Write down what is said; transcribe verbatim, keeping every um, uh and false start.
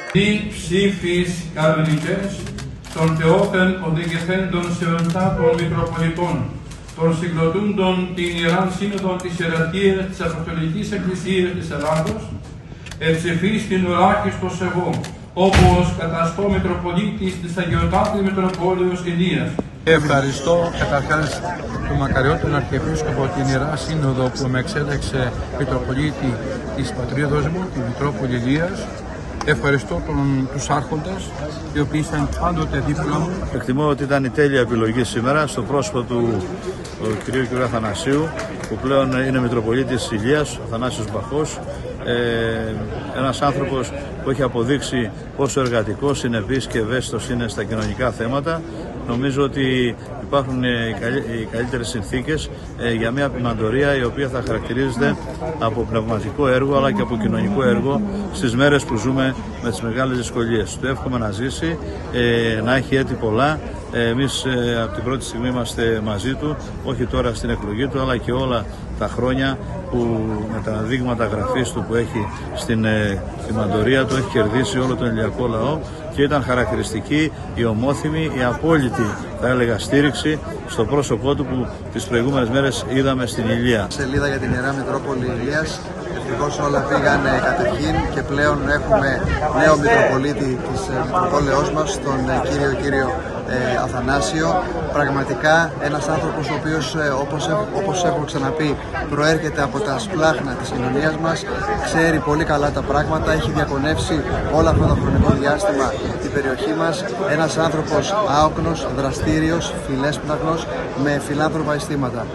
Τι ψήφις καρμελιτές των Θεόθεν οδηγηθέντων σε ορτά των Μητροπολιτών, των συγκροτούντων την Ιεράν Σύνοδο της Ιεραρχίας της Αποστολικής Εκκλησίας της Ελλάδος, εψηφίς την ουράκιστος εγώ, όπως καταστώ Μητροπολίτης της Αγιοτάτης Μητροπόλεως Ηλίας. Ευχαριστώ καταρχάς τον μακαριότερο Αρχιεπίσκοπο την Ιερά Σύνοδο που με εξέλεξε Μητροπολίτη της πατρίδος μου, τη Μητρόπολη Ηλίας. Ευχαριστώ τον, τους άρχοντες, οι οποίοι ήταν πάντοτε δίπλα μου. Εκτιμώ ότι ήταν η τέλεια επιλογή σήμερα στο πρόσωπο του κ. κ. Αθανασίου, που πλέον είναι Μητροπολίτης Ηλίας, ο Αθανάσιος Μπαχός. Ε, ένας άνθρωπος που έχει αποδείξει πόσο εργατικός, συνεπής και ευαίσθητος είναι στα κοινωνικά θέματα. Νομίζω ότι υπάρχουν οι καλύτερες συνθήκες για μια ποιμαντορία η οποία θα χαρακτηρίζεται από πνευματικό έργο αλλά και από κοινωνικό έργο στις μέρες που ζούμε με τις μεγάλες δυσκολίες. Του εύχομαι να ζήσει, να έχει έτη πολλά. Εμείς από την πρώτη στιγμή είμαστε μαζί του, όχι τώρα στην εκλογή του, αλλά και όλα τα χρόνια που με τα δείγματα γραφής του που έχει στην ποιμαντορία του έχει κερδίσει όλο τον ηλιακό λαό και ήταν χαρακτηριστική η ομόθυμη, η απόλυτη, θα έλεγα, στήριξη στο πρόσωπό του που τις προηγούμενες μέρες είδαμε στην Ηλία. Σελίδα για την Ιερά Μητρόπολη Ηλίας. Ευτυχώς όλα πήγαν κατευθείαν και πλέον έχουμε νέο Μητροπολίτη της Μητροπόλεως μας, τον κύριο κύριο ε, Αθανάσιο. Πραγματικά ένας άνθρωπος ο οποίος, ε, όπως, όπως έχω ξαναπεί, προέρχεται από τα σπλάχνα της κοινωνίας μας, ξέρει πολύ καλά τα πράγματα, έχει διακονεύσει όλο αυτό το χρονικό διάστημα την περιοχή μας. Ένας άνθρωπος άοκνος, δραστήριος, φιλέσπναχνος, με φιλάνθρωπα αισθήματα.